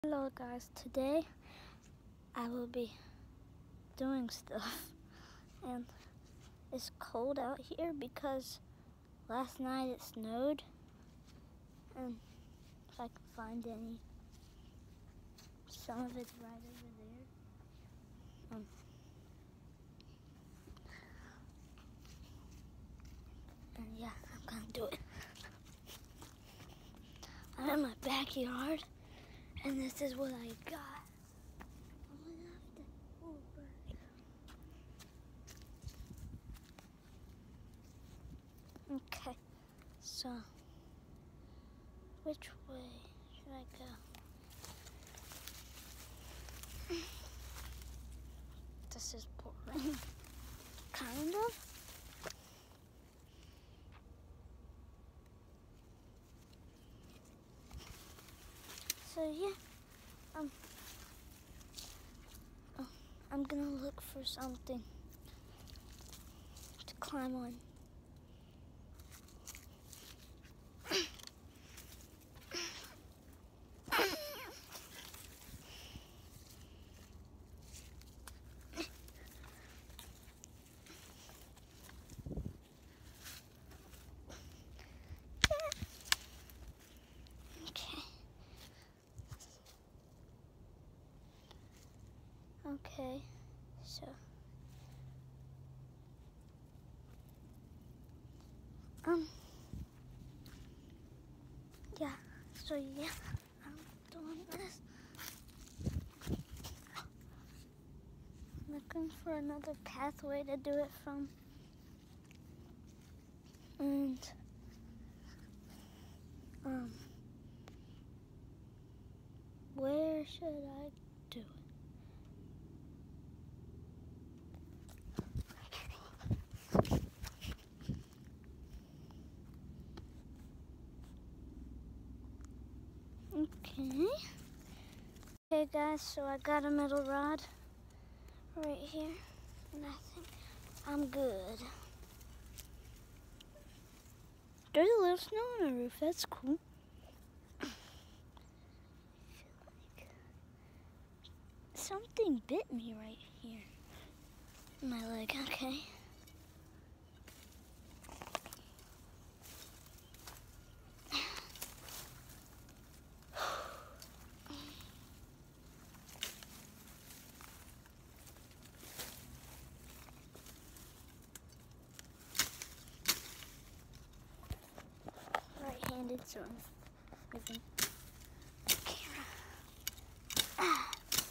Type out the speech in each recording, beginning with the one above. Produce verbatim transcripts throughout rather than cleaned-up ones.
Hello guys, today I will be doing stuff and it's cold out here because last night it snowed, and if I can find any, some of it's right over there. Um, and yeah, I'm gonna do it. I'm in my backyard and this is what I got. Okay, so which way should I go? This is boring, kind of. So yeah, um, oh, I'm gonna look for something to climb on. Okay, so um yeah, so yeah, I'm doing this. I'm looking for another pathway to do it from. And um where should I do it? Okay. Okay guys, so I got a metal rod right here, and I think I'm good. There's a little snow on the roof, that's cool. I feel like something bit me right here. My leg, okay. Right-handed, so I'm moving the camera. Ah.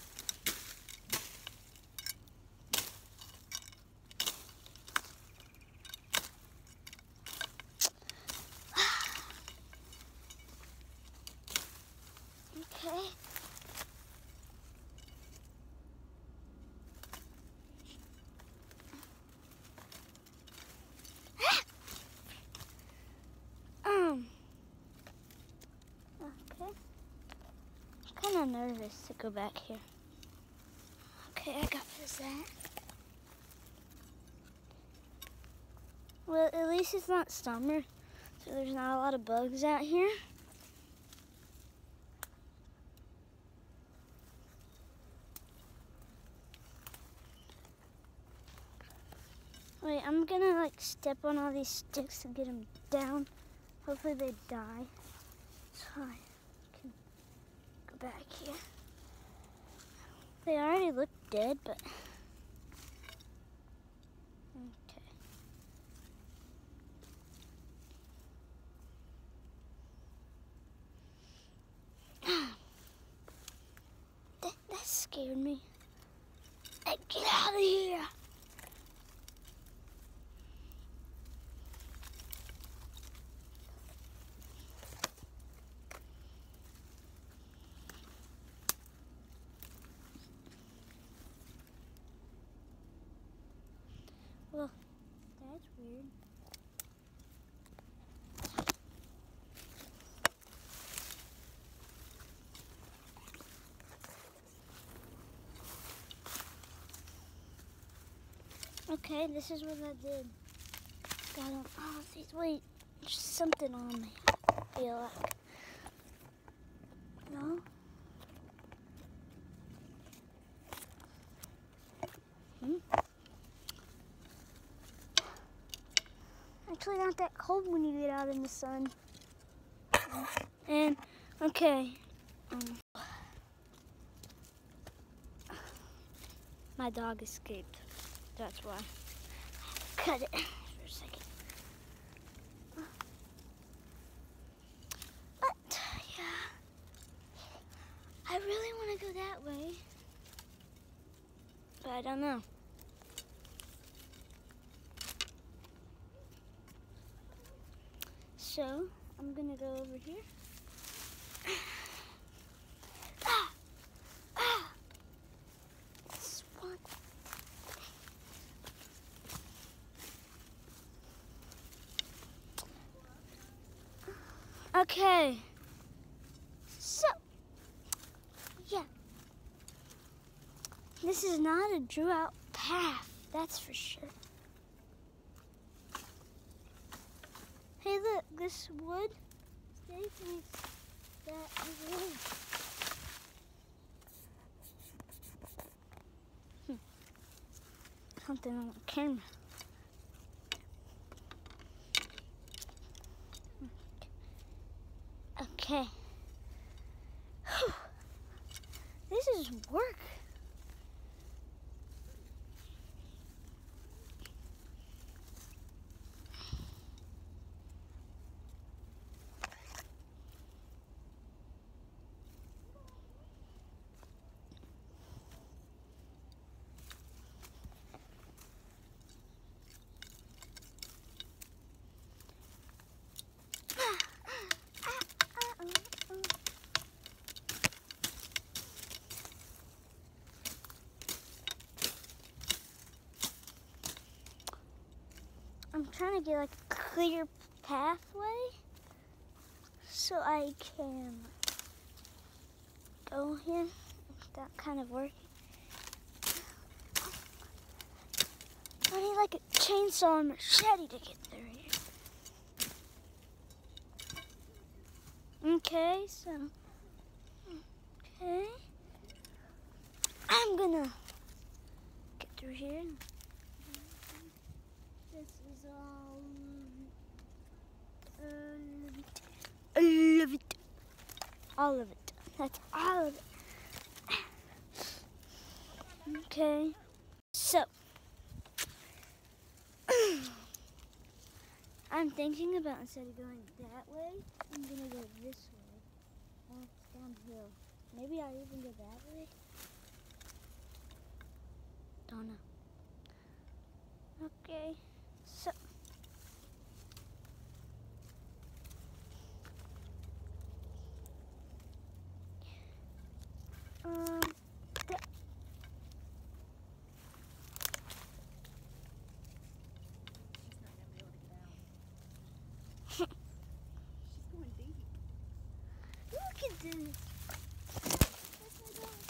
Okay. um. Okay. I'm kind of nervous to go back here. Okay, I got this. That. Well, at least it's not summer, so there's not a lot of bugs out here. Wait, I'm gonna like step on all these sticks to get them down. Hopefully they die, so I can go back here. They already look dead, but okay. that, that scared me. Hey, get out of here! Well, that's weird. Okay, this is what I did. Got on all of these. Wait, there's something on me. I feel like. No? actually not that cold when you get out in the sun. And, okay. Um, my dog escaped. That's why. Cut it for a second. But, yeah. I really want to go that way. But I don't know. So, I'm gonna go over here. Ah! Ah! Swamp. Okay. So, yeah. This is not a drew out path, that's for sure. Hey, look, this wood stays that wood. Hmm. Something on the camera. Okay. Whew. This is work. I'm trying to get like a clear pathway so I can go here without kind of working. I need like a chainsaw and machete to get through here. Okay, so, okay. I'm gonna get through here. This is all of it. All of it. All of it. That's all of it. Okay. So, I'm thinking about instead of going that way, I'm gonna go this way. Oh, it's downhill. Maybe I'll even go that way. Don't know. Okay. So, um, the, She's going deep. Look at this. That's my dog.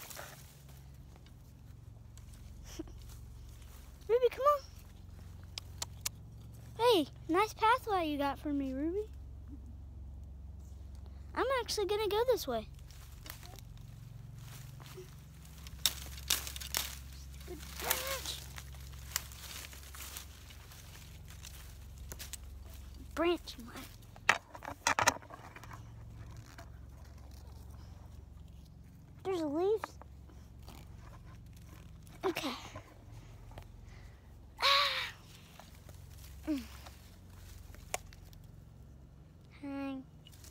Ruby, come on. Hey, nice pathway you got for me, Ruby. I'm actually gonna go this way. Stupid branch. Branch, my. There's leaves. Okay. Ah. Mm. Hang.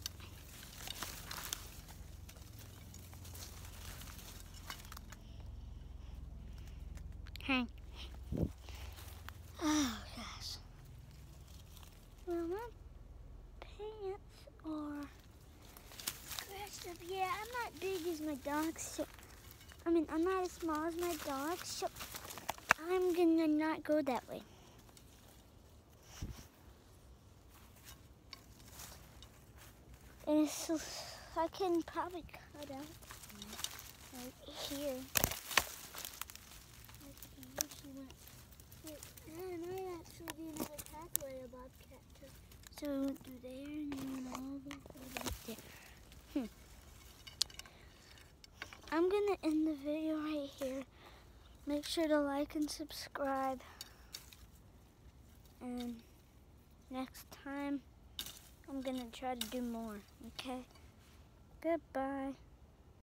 Hang. Oh gosh. Well, my pants are scratched up. Yeah, I'm not big as my dog, so I mean I'm not as small as my dog, so I'm gonna not go that way. And it's, I can probably cut out right here. There might actually be another pathway a bobcat took. So we went through there and then went all the way back there. Hmm. I'm gonna end the video right here. Make sure to like and subscribe. And next time I'm gonna try to do more, okay? Goodbye.